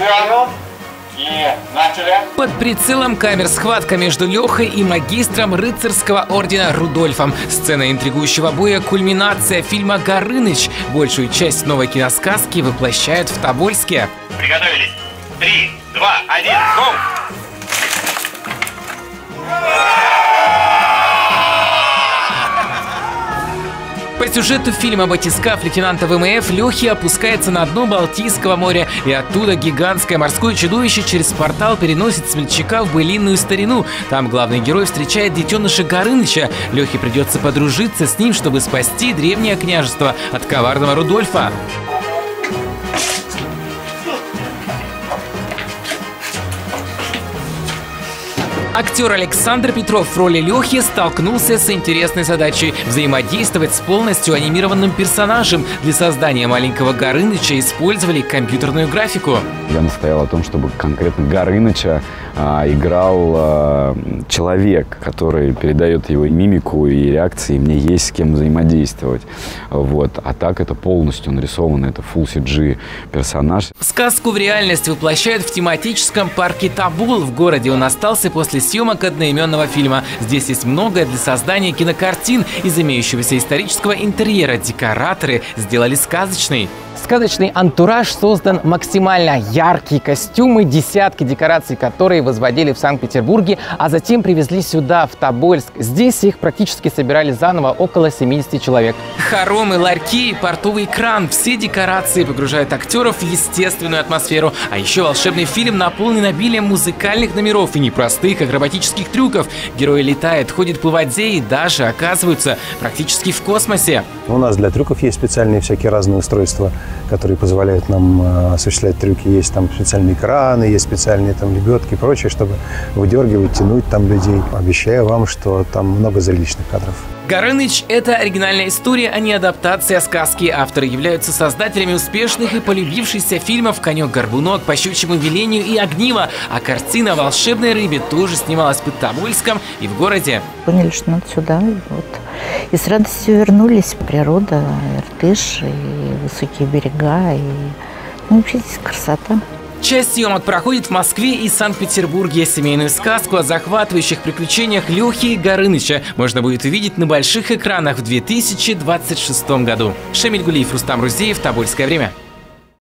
Вперед! И начали! Под прицелом камер схватка между Лехой и магистром рыцарского ордена Рудольфом. Сцена интригующего боя – кульминация фильма «Горыныч». Большую часть новой киносказки воплощают в Тобольске. Приготовились. 3, 2, 1, гоу! По сюжету фильма батискаф лейтенанта ВМФ Лехи опускается на дно Балтийского моря, и оттуда гигантское морское чудовище через портал переносит смельчака в былинную старину. Там главный герой встречает детеныша Горыныча. Лехе придется подружиться с ним, чтобы спасти древнее княжество от коварного Рудольфа. Актер Александр Петров в роли Лехи столкнулся с интересной задачей – взаимодействовать с полностью анимированным персонажем. Для создания маленького Горыныча использовали компьютерную графику. Я настоял о том, чтобы конкретно Горыныча играл человек, который передает его мимику и реакции. Мне есть с кем взаимодействовать. Вот. А так это полностью нарисовано, это Full CG персонаж. Сказку в реальность воплощают в тематическом парке Тобол. В городе он остался после съемок одноименного фильма. Здесь есть многое для создания кинокартин. Из имеющегося исторического интерьера декораторы сделали сказочный. Сказочный антураж создан максимально яркие костюмы, десятки декораций, которые возводили в Санкт-Петербурге, а затем привезли сюда, в Тобольск. Здесь их практически собирали заново около 70 человек. Хоромы, ларьки, портовый кран – все декорации погружают актеров в естественную атмосферу. А еще волшебный фильм наполнен обилием музыкальных номеров и непростых акробатических трюков. Герои летают, ходят по воде и даже оказываются практически в космосе. У нас для трюков есть специальные всякие разные устройства, которые позволяют нам осуществлять трюки. Есть там специальные краны, есть специальные там лебедки и прочее, чтобы выдергивать, тянуть там людей. Обещаю вам, что там много зрелищных кадров. «Горыныч» — это оригинальная история, а не адаптация сказки. Авторы являются создателями успешных и полюбившихся фильмов «Конек-горбунок», «По щучьему велению» и «Огниво». А картина о волшебной рыбе тоже снималась под Тобольском и в городе. Поняли, что надо сюда, и вот. И с радостью вернулись. Природа, Иртыш, и высокие берега, и вообще здесь красота. Часть съемок проходит в Москве и Санкт-Петербурге. Семейную сказку о захватывающих приключениях Лехи и Горыныча можно будет увидеть на больших экранах в 2026 году. Шамиль Гулиев, Рустам Рузеев, Тобольское время.